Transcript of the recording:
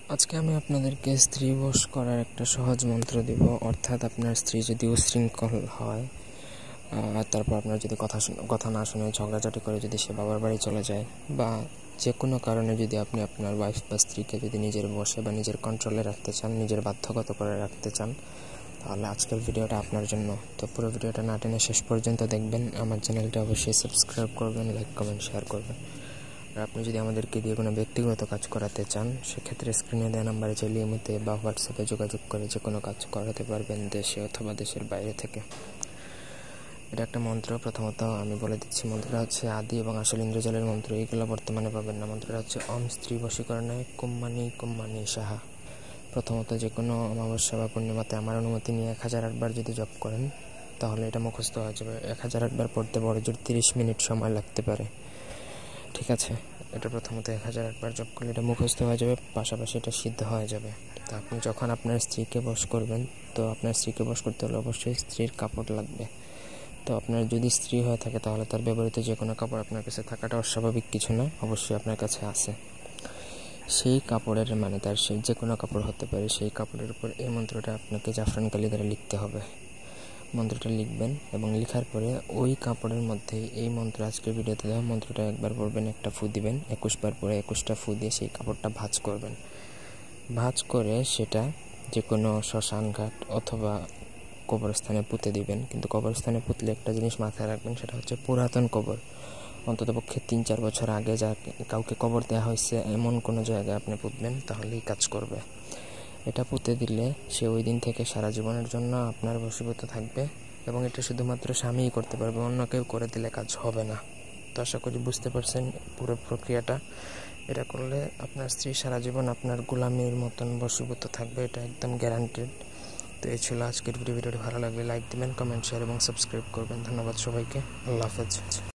আজকে আমি আপনাদেরকে স্ত্রী বশ করার একটা সহজ মন্ত্র দিব। অর্থাৎ আপনার স্ত্রী যদি উশৃঙ্খল হয়, তারপর আপনার যদি কথা না শুনে ঝগড়াঝাটি করে যদি সে বাবার বাড়ি চলে যায়, বা যে কোনো কারণে যদি আপনি আপনার ওয়াইফ বা স্ত্রীকে যদি নিজের বশে বা নিজের কন্ট্রোলে রাখতে চান, নিজের বাধ্যগত করে রাখতে চান, তাহলে আজকের ভিডিওটা আপনার জন্য। তো পুরো ভিডিওটা না টেনে শেষ পর্যন্ত দেখবেন। আমার চ্যানেলটা অবশ্যই সাবস্ক্রাইব করবেন, লাইক কমেন্ট শেয়ার করবেন। আর আপনি যদি আমাদেরকে দিয়ে কোনো ব্যক্তিগত কাজ করাতে চান, সেক্ষেত্রে স্ক্রিনে দেওয়া নাম্বারে চাইলে ইমোতে বা হোয়াটসঅ্যাপে যোগাযোগ করে যে কোনো কাজ করাতে পারবেন, দেশে অথবা দেশের বাইরে থেকে। এটা একটা মন্ত্র। প্রথমত আমি বলে দিচ্ছি, মন্ত্রটা হচ্ছে আদি এবং আসল ইন্দ্রজালের মন্ত্র। এইগুলো বর্তমানে পাবেন না। মন্ত্রটা হচ্ছে ওম স্ত্রী বশীকরণে কুম্মানি কুম্মানি সাহা। প্রথমত যে কোনো অমাবস্যা বা পূর্ণিমাতে আমার অনুমতি নিয়ে 1008 বার যদি জপ করেন, তাহলে এটা মুখস্থ হয়ে যাবে। 1008 বার পড়তে বড় জোর 30 মিনিট সময় লাগতে পারে। ঠিক আছে, এটা প্রথমত 1008 বার জপ করলে এটা মুখস্থ হয়ে যাবে, পাশাপাশি এটা সিদ্ধ হয়ে যাবে। তো আপনি যখন আপনার স্ত্রীকে বশ করবেন, তো আপনার স্ত্রীকে বশ করতে হলে অবশ্যই স্ত্রীর কাপড় লাগবে। তো আপনার যদি স্ত্রী হয়ে থাকে, তাহলে তার ব্যবহৃত যে কোনো কাপড় আপনার কাছে থাকাটা অস্বাভাবিক কিছু না, অবশ্যই আপনার কাছে আছে। সেই কাপড়ের তার সেই যে কোনো কাপড় হতে পারে, সেই কাপড়ের উপর এই মন্ত্রটা আপনাকে জাফরান কালি দ্বারা লিখতে হবে। মন্ত্রটা লিখবেন এবং লেখার পরে ওই কাপড়ের মধ্যে এই মন্ত্র, আজকের ভিডিওতে দেওয়া মন্ত্রটা একবার পড়বেন, একটা ফু দিবেন। 21 বার পরে 21টা ফু দিয়ে সেই কাপড়টা ভাঁজ করবেন। ভাঁজ করে সেটা যে কোনো শ্মশান ঘাট অথবা কবরস্থানে পুঁতে দিবেন। কিন্তু কবরস্থানে পুঁতলে একটা জিনিস মাথায় রাখবেন, সেটা হচ্ছে পুরাতন কবর। অন্ততপক্ষে 3-4 বছর আগে কাউকে কবর দেওয়া হয়েছে এমন কোনো জায়গায় আপনি পুঁতবেন, তাহলেই কাজ করবে। এটা পুঁতে দিলে সে ওই দিন থেকে সারা জীবনের জন্য আপনার বশীভূত থাকবে, এবং এটা শুধুমাত্র স্বামীই করতে পারবে, অন্য কেউ করে দিলে কাজ হবে না। তো আশা করি বুঝতে পারছেন পুরো প্রক্রিয়াটা। এটা করলে আপনার স্ত্রী সারা জীবন আপনার গোলামির মতন বশীভূত থাকবে, এটা একদম গ্যারান্টেড। তো এই ছিল আজকের ভিডিওটি। ভালো লাগলে লাইক দিবেন, কমেন্ট শেয়ার এবং সাবস্ক্রাইব করবেন। ধন্যবাদ সবাইকে। আল্লাহ হাফেজ।